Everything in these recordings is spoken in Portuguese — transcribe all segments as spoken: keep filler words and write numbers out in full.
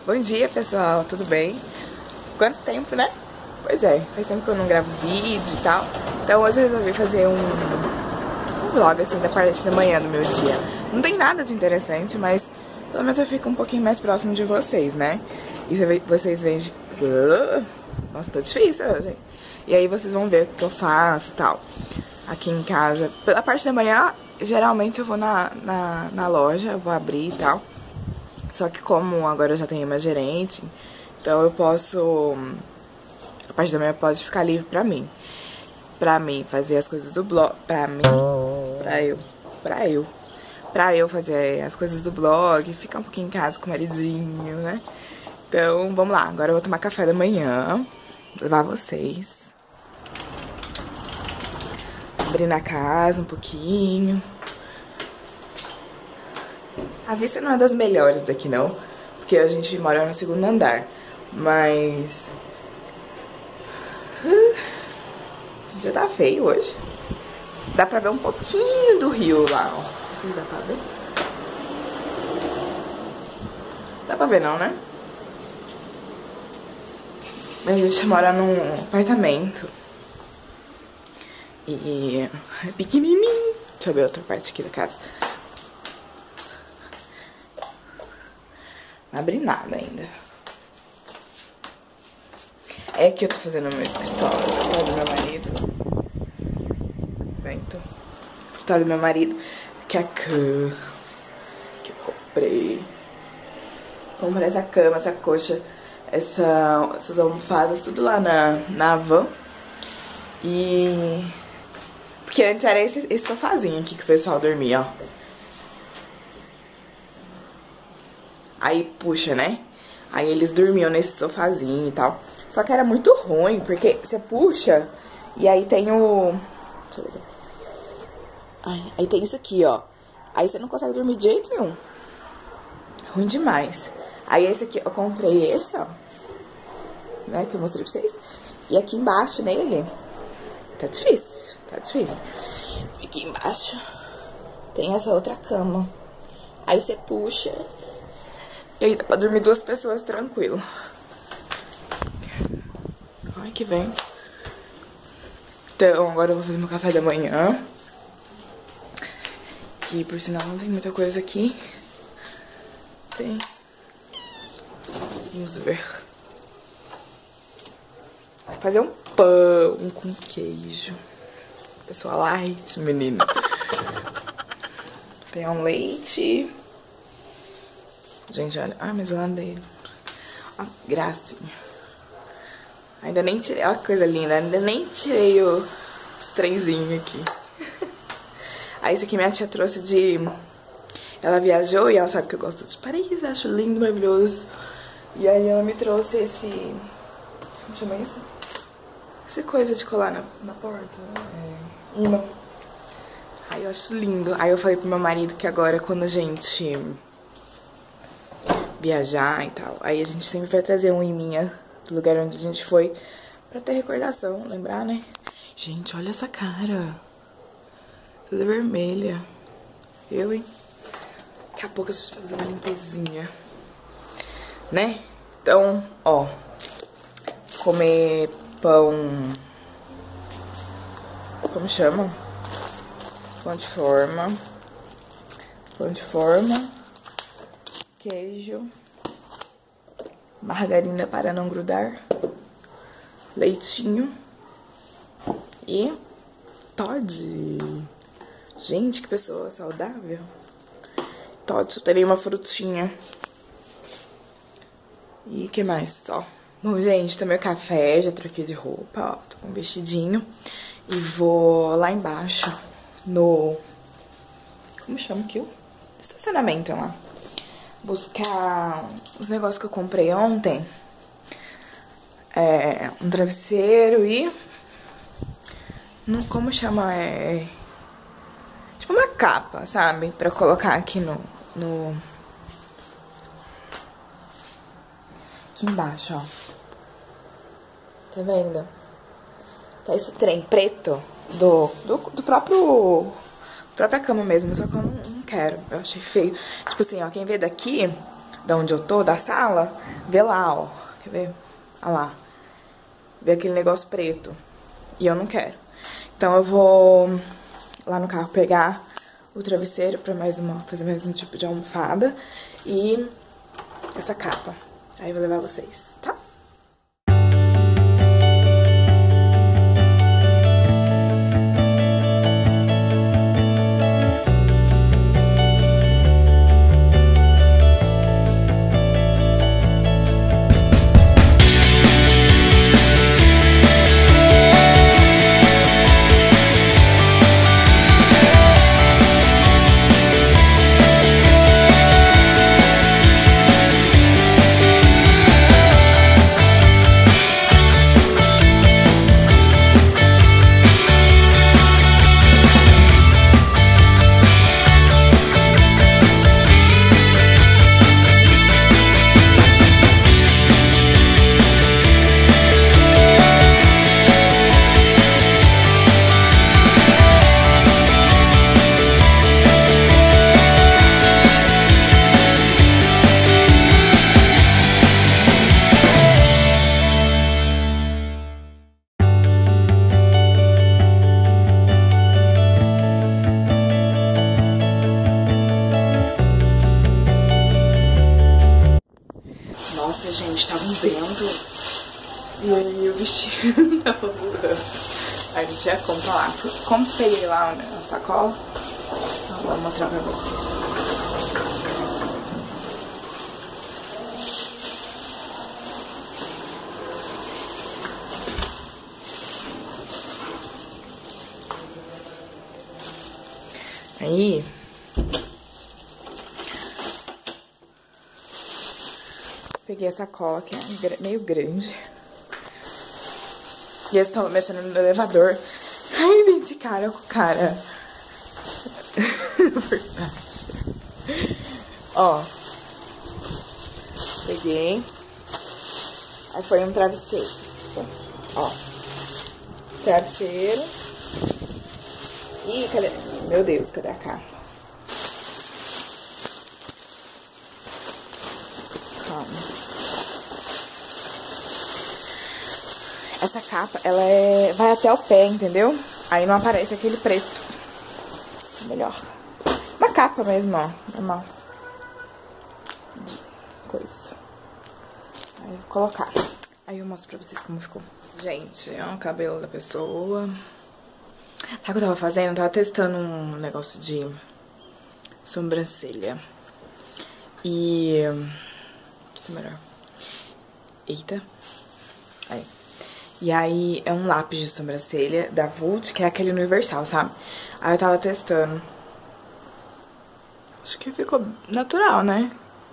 Bom dia, pessoal, tudo bem? Quanto tempo, né? Pois é, faz tempo que eu não gravo vídeo e tal. Então hoje eu resolvi fazer um, um vlog, assim, da parte da manhã do meu dia. Não tem nada de interessante, mas pelo menos eu fico um pouquinho mais próximo de vocês, né? E vocês veem... Nossa, tá difícil hoje. E aí vocês vão ver o que eu faço e tal. Aqui em casa. Pela parte da manhã, geralmente eu vou na, na, na loja, eu vou abrir e tal. Só que como agora eu já tenho uma gerente, então eu posso... A parte da manhã pode ficar livre pra mim. Pra mim fazer as coisas do blog. Pra mim. Pra eu. Pra eu. Pra eu fazer as coisas do blog. Ficar um pouquinho em casa com o maridinho, né? Então, vamos lá. Agora eu vou tomar café da manhã. Levar vocês. Abrir na casa um pouquinho. A vista não é das melhores daqui, não. Porque a gente mora no segundo andar. Mas... Uh, já tá feio hoje. Dá pra ver um pouquinho do rio lá, ó. Não sei se dá pra ver. Dá pra ver não, né? Mas a gente mora num apartamento. E é pequenininho. Deixa eu ver outra parte aqui da casa. Não abri nada ainda. É que eu tô fazendo no meu escritório, o escritório do meu marido. Vento. O escritório do meu marido. Que é a cama que eu comprei. Comprei essa cama, essa coxa, essa, essas almofadas, tudo lá na, na van. E... Porque antes era esse, esse sofazinho aqui que o pessoal dormia, ó. Aí puxa, né? Aí eles dormiam nesse sofazinho e tal. Só que era muito ruim, porque você puxa e aí tem o... Deixa eu ver. Ai, aí tem isso aqui, ó. Aí você não consegue dormir de jeito nenhum. Ruim demais. Aí esse aqui, eu comprei esse, ó. Né, que eu mostrei pra vocês. E aqui embaixo nele, tá difícil, tá difícil. Aqui embaixo tem essa outra cama. Aí você puxa... E aí dá pra dormir duas pessoas tranquilo. Ai, que vem. Então, agora eu vou fazer meu café da manhã. Que, por sinal, não tem muita coisa aqui. Tem. Vamos ver. Vou fazer um pão com queijo. Pessoal light, menino. Vou pegar um leite... Gente, olha. Ah, mas eu andei. Ó, gracinha. Ainda nem tirei. Olha que coisa linda. Ainda nem tirei o, os trenzinhos aqui. Aí, esse aqui minha tia trouxe de... Ela viajou e ela sabe que eu gosto de Paris. Acho lindo, maravilhoso. E aí, ela me trouxe esse... Como chama isso? Essa coisa de colar na, na porta. É... Imã. Aí, eu acho lindo. Aí, eu falei pro meu marido que agora, quando a gente... viajar e tal. Aí a gente sempre vai trazer um iminha do lugar onde a gente foi pra ter recordação, lembrar, né? Gente, olha essa cara. Toda vermelha. Eu, hein? Daqui a pouco eu preciso fazer uma limpezinha. Né? Então, ó. Comer pão... Como chama? Pão de forma. Pão de forma. Queijo, margarina para não grudar, leitinho e Toddy. Gente, que pessoa saudável. Toddy, eu terei uma frutinha. E o que mais? Ó. Bom, gente, tomei café, já troquei de roupa, ó, tô com um vestidinho. E vou lá embaixo no... Como chama aquilo? Estacionamento lá. Buscar os negócios que eu comprei ontem. É, um travesseiro e... Não, como chama? É... Tipo uma capa, sabe? Pra colocar aqui no... no... Aqui embaixo, ó. Tá vendo? Tá esse trem preto do, do, do próprio... própria cama mesmo, só que eu não, não quero. Eu achei feio. Tipo assim, ó, quem vê daqui da onde eu tô, da sala, vê lá, ó. Quer ver? Olha lá. Vê aquele negócio preto. E eu não quero. Então eu vou lá no carro pegar o travesseiro pra mais uma, fazer mais um tipo de almofada. E essa capa. Aí eu vou levar vocês, tá? Nossa, gente, tava um vento e aí o vestido tava voando. Aí não tinha como pra lá. Como peguei lá na sacola, então vou mostrar pra vocês. Aí... peguei a sacola, que é meio grande. E eles estavam mexendo no elevador. Aí dei de cara com o cara. Verdade. Ó. Peguei. Aí foi um travesseiro. Ó. Travesseiro. Ih, cadê? Meu Deus, cadê a capa? Calma. Essa capa, ela é... vai até o pé, entendeu? Aí não aparece aquele preto. Melhor. Uma capa mesmo, ó. Normal. De coisa. Aí eu vou colocar. Aí eu mostro pra vocês como ficou. Gente, é o cabelo da pessoa. Sabe o que eu tava fazendo? Eu tava testando um negócio de sobrancelha. E... que melhor. Eita. Aí. E aí, é um lápis de sobrancelha da Vult, que é aquele universal, sabe? Aí eu tava testando. Acho que ficou natural, né?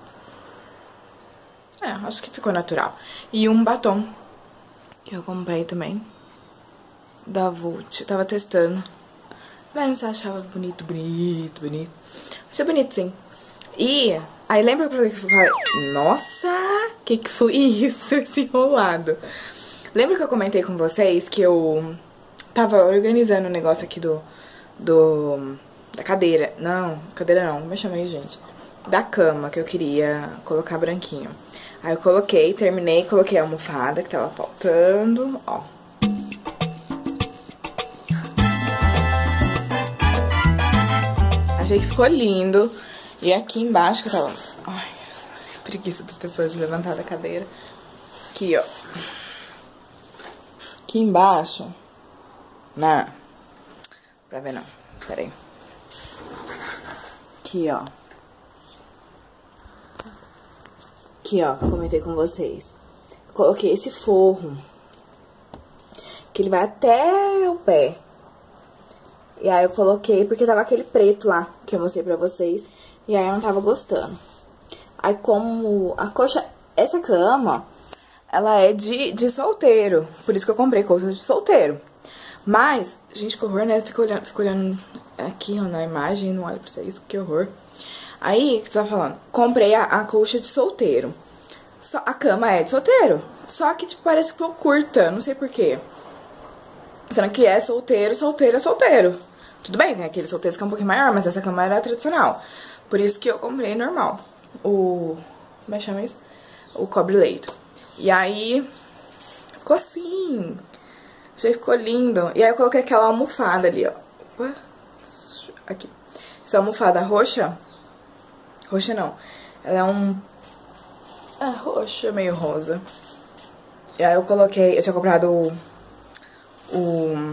É, acho que ficou natural. E um batom, que eu comprei também, da Vult. Eu tava testando. Mas não se achava bonito, bonito, bonito. Achei bonito, sim. E aí, lembra pra que eu falei? Nossa, que que foi isso, esse enrolado? Lembra que eu comentei com vocês que eu tava organizando o negócio aqui do... do... da cadeira. Não, cadeira não, como eu chamei, gente? Da cama, que eu queria colocar branquinho. Aí eu coloquei, terminei, coloquei a almofada que tava faltando, ó. Achei que ficou lindo. E aqui embaixo que eu tava... ai, preguiça da pessoa de levantar da cadeira. Aqui, ó. Aqui embaixo, não, pra ver não, pera aí. Aqui, ó. Aqui, ó, comentei com vocês. Coloquei esse forro, que ele vai até o pé. E aí eu coloquei, porque tava aquele preto lá, que eu mostrei pra vocês. E aí eu não tava gostando. Aí como a coxa, essa cama... ela é de, de solteiro, por isso que eu comprei coisas de solteiro. Mas, gente, que horror, né? Fico olhando, fico olhando aqui, ó, na imagem, não olho pra vocês, que horror. Aí, o que você tá falando? Comprei a, a colcha de solteiro. Só, a cama é de solteiro, só que, tipo, parece que ficou curta, não sei porquê. Sendo que é solteiro, solteiro é solteiro. Tudo bem, tem aqueles solteiros que é um pouquinho maior, mas essa cama era tradicional. Por isso que eu comprei normal, o, como é que chama isso? O cobre-leito. E aí, ficou assim. Achei que ficou lindo. E aí eu coloquei aquela almofada ali, ó. Opa. Aqui. Essa almofada roxa. Roxa não. Ela é um... Ah, roxa, meio rosa. E aí eu coloquei... Eu tinha comprado o... O...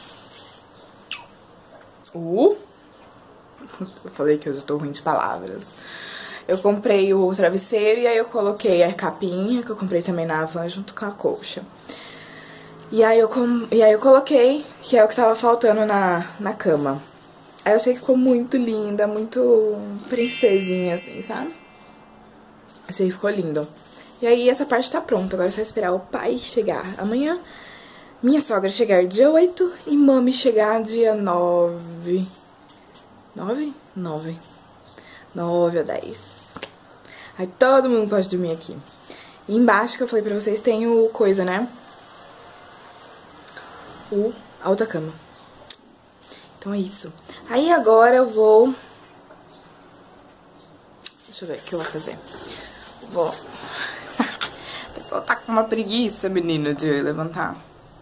O... Eu falei que eu já tô ruim de palavras. Eu comprei o travesseiro e aí eu coloquei a capinha, que eu comprei também na Havan, junto com a colcha. E aí eu, com... e aí eu coloquei, que é o que tava faltando na, na cama. Aí eu achei que ficou muito linda, muito princesinha, assim, sabe? Achei que ficou lindo. E aí essa parte tá pronta, agora é só esperar o pai chegar amanhã. Minha sogra chegar dia oito e mami chegar dia nove. nove? nove. nove ou dez. Aí todo mundo pode dormir aqui. E embaixo, que eu falei pra vocês, tem o coisa, né? O a outra cama. Então é isso. Aí agora eu vou... Deixa eu ver o que eu vou fazer. Vou... A pessoa tá com uma preguiça, menino, de levantar.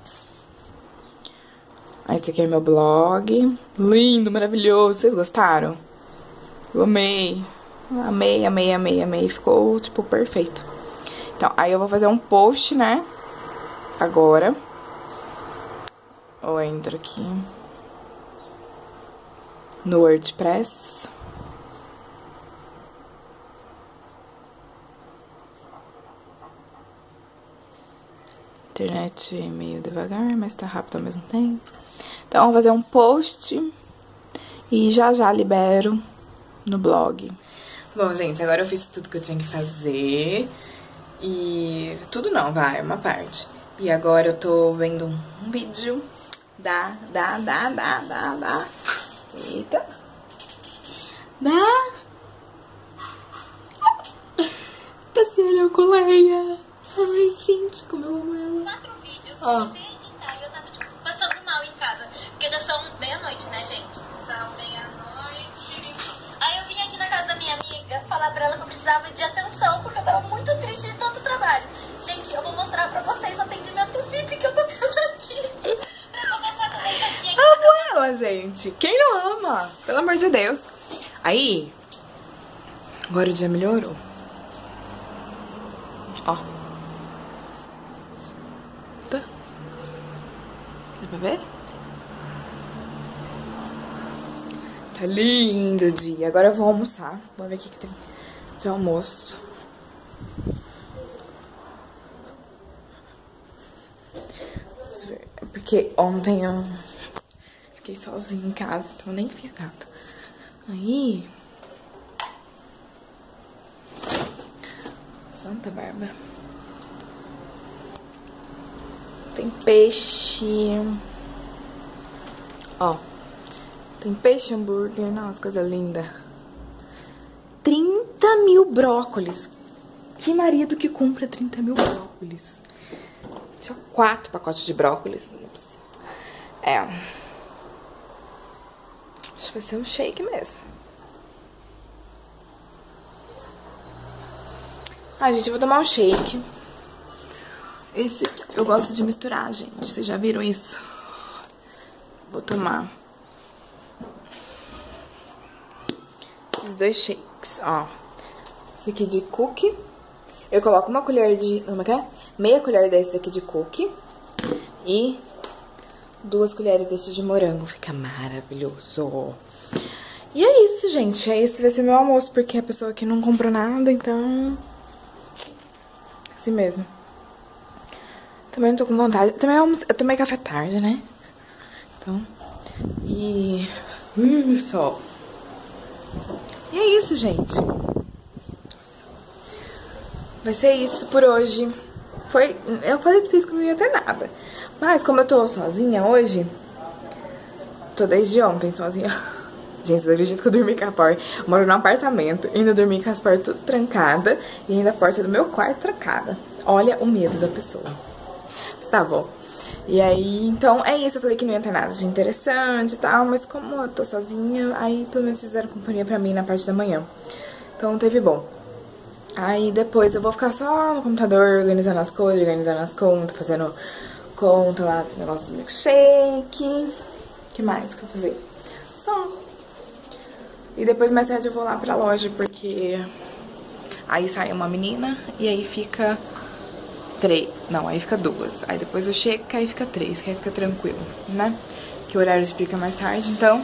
Aí esse aqui é meu blog. Lindo, maravilhoso. Vocês gostaram? Eu amei. Amei, amei, amei, amei. Ficou, tipo, perfeito. Então, aí eu vou fazer um post, né? Agora. Eu entro aqui no WordPress. Internet meio devagar, mas tá rápido ao mesmo tempo. Então, eu vou fazer um post e já já libero no blog. Bom, gente, agora eu fiz tudo que eu tinha que fazer. E... tudo não, vai, uma parte. E agora eu tô vendo um vídeo da, da, da, da, da, da. Eita. Da. Tá se olhando com Leia. Ai, gente, como eu amo ela. Quatro vídeos, comecei a editar e eu tava, tipo, passando mal em casa. Porque já são meia-noite, né, gente? São meia-noite. Aí eu vim aqui na casa da minha amiga falar pra ela que eu precisava de atenção, porque eu tava muito triste de tanto trabalho. Gente, eu vou mostrar pra vocês o atendimento V I P que eu tô tendo aqui. Pra começar também, eu tinha que... Amo ela, gente. Quem não ama? Pelo amor de Deus. Aí, agora o dia melhorou. Ó. Tá? Dá pra ver? Tá lindo o dia. Agora eu vou almoçar. Vamos ver o que, que tem de almoço. Vamos ver. É porque ontem eu fiquei sozinha em casa, então eu nem fiz nada. Aí... Santa Bárbara. Tem peixe. Ó. Tem peixe, hambúrguer. Nossa, coisa linda. trinta mil brócolis. Que marido que compra trinta mil brócolis? Tinha quatro pacotes de brócolis. É. Acho que vai ser um shake mesmo. Ah, gente, eu vou tomar um shake. Esse eu gosto de misturar, gente. Vocês já viram isso? Vou tomar esses dois shakes, ó. Esse aqui de cookie. Eu coloco uma colher de... Como é que é? Meia colher desse daqui de cookie. E duas colheres desse de morango. Fica maravilhoso. E é isso, gente. Esse vai ser meu almoço, porque a pessoa aqui não comprou nada, então... Assim mesmo. Também não tô com vontade. Também eu, eu tomei café tarde, né? Então... E... Uh, sol. E é isso, gente. Vai ser isso por hoje. Foi... Eu falei pra vocês que não ia ter nada. Mas como eu tô sozinha hoje... Tô desde ontem sozinha. Gente, eu acredito que eu dormi com a porta. Eu moro num apartamento. Ainda dormi com as portas tudo trancadas. E ainda a porta do meu quarto trancada. Olha o medo da pessoa. Mas tá bom. E aí, então, é isso. Eu falei que não ia ter nada de interessante e tal. Mas como eu tô sozinha, aí pelo menos fizeram companhia pra mim na parte da manhã. Então teve bom. Aí depois eu vou ficar só no computador organizando as coisas, organizando as contas, fazendo conta lá, negócio do milkshake. O que mais que eu vou fazer? Só. E depois mais tarde eu vou lá pra loja, porque aí sai uma menina e aí fica três. Não, aí fica duas. Aí depois eu chego que aí fica três, que aí fica tranquilo, né? Que o horário explica mais tarde, então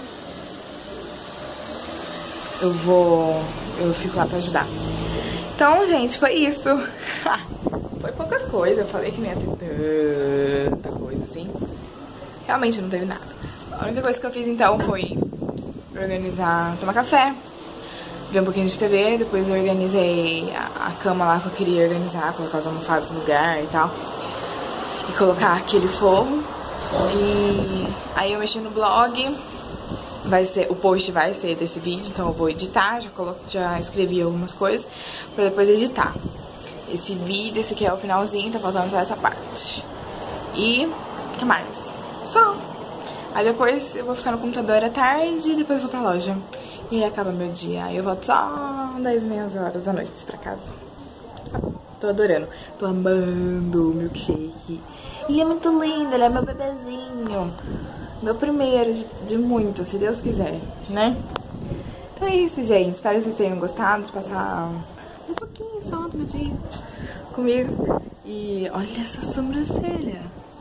eu vou... eu fico lá pra ajudar. Então, gente, foi isso. Foi pouca coisa, eu falei que não ia ter tanta coisa assim. Realmente não teve nada. A única coisa que eu fiz então foi organizar, tomar café, ver um pouquinho de T V, depois eu organizei a, a cama lá que eu queria organizar, colocar os almofados no lugar e tal. E colocar aquele forro. E aí eu mexi no blog. Vai ser, o post vai ser desse vídeo, então eu vou editar, já, colo, já escrevi algumas coisas pra depois editar. Esse vídeo, esse aqui é o finalzinho, tá faltando só essa parte. E o que mais? Só. Aí depois eu vou ficar no computador à tarde e depois eu vou pra loja. E aí acaba meu dia. Aí eu volto só das meias horas da noite pra casa. Tô adorando. Tô amando o milkshake. Ele é muito lindo, ele é meu bebezinho. Meu primeiro de, de muito, se Deus quiser, né? Então é isso, gente. Espero que vocês tenham gostado de passar um pouquinho só do meu dia comigo. E olha essa sobrancelha.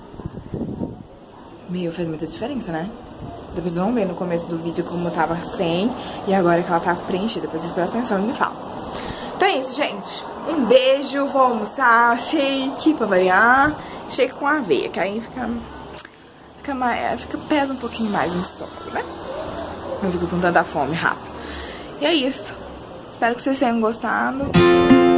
Meu, faz muita diferença, né? Depois vocês vão ver no começo do vídeo como eu tava sem e agora que ela tá preenchida. Depois vocês prestam atenção e me falam. Então é isso, gente. Um beijo, vou almoçar. Shake pra variar. Shake com aveia, que aí fica... Fica, mais, fica pesa um pouquinho mais no estômago, né? Não fico com tanta fome rápido. E é isso. Espero que vocês tenham gostado.